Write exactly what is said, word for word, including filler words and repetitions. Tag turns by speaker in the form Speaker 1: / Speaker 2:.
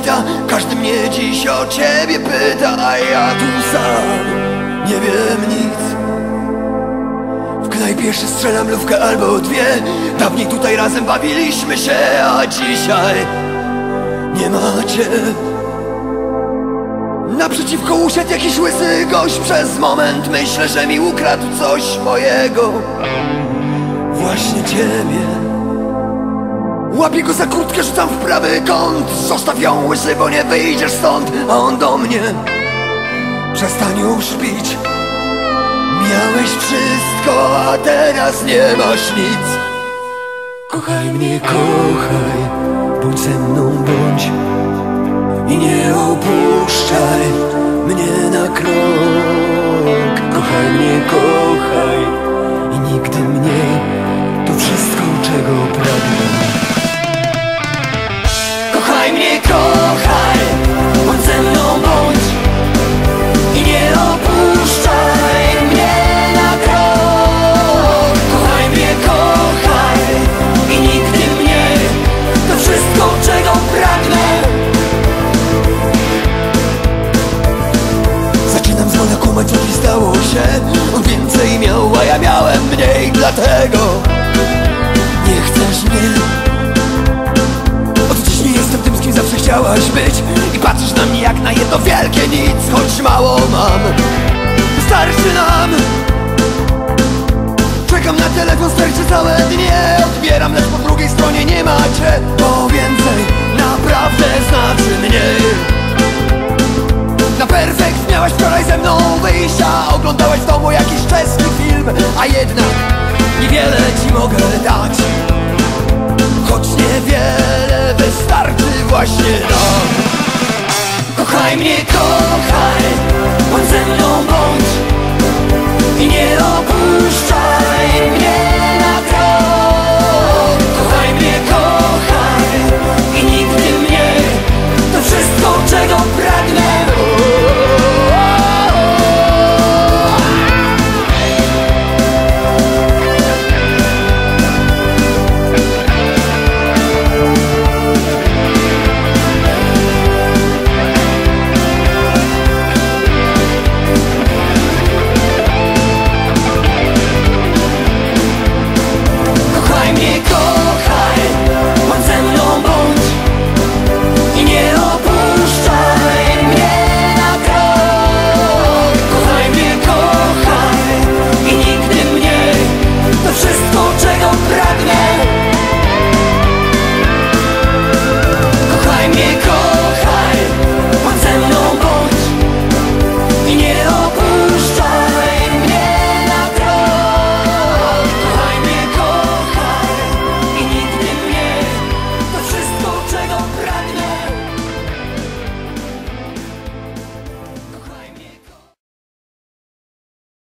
Speaker 1: kwita. Każdy mnie dziś o ciebie pyta, a ja tu sam nie wiem nic. W knajpie jeszcze strzelam lówkę albo dwie. Dawniej tutaj razem bawiliśmy się, a dzisiaj nie macie. Naprzeciwko usiadł jakiś łysy gość. Przez moment myślę, że mi ukradł coś mojego. Właśnie ciebie. Łapię go za kurtkę, rzucam w prawy kąt. Zostaw ją, łysy, bo nie wyjdziesz stąd. A on do mnie: przestań już pić. Miałeś wszystko, a teraz nie masz nic. Kochaj mnie, kochaj, bądź ze mną, bądź. I nie opuszczaj mnie na krok. Kochaj mnie, kochaj i nigdy mnie. To wszystko, czego pragnę. Kochaj mnie, kochaj, bądź ze mną, bądź. I nie opuszczaj mnie na krok. Kochaj mnie, kochaj i nigdy mnie. To wszystko, czego pragnę. Zaczynam z wolna kumać, co ci stało się. On więcej miał, a ja miałem mniej. Dlatego nie chcesz mnie. Od dziś nie jestem tym, z kim zawsze chciałaś być. I patrzysz na mnie jak na jedno wielkie nic. Choć mało mam, wystarczy nam. Czekam na telefon, sterczy całe dnie. Odbieram, lecz po drugiej stronie nie macie. Bo więcej naprawdę znaczy mniej. Na perfekt miałaś wczoraj ze mną wyjścia. Oglądałaś w domu jakiś czeski film. A jednak niewiele ci mogę dać. Choć niewiele wystarczy właśnie nam. Kochaj mnie, kochaj, bądź ze mną, bądź. I nie opuszczaj mnie.